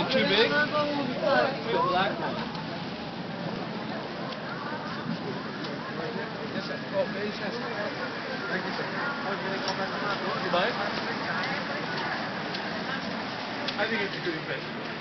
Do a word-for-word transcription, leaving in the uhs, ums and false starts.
too big? The black one. Oh, P S T. Thank you, sir. You buy it? I think it's a good investment.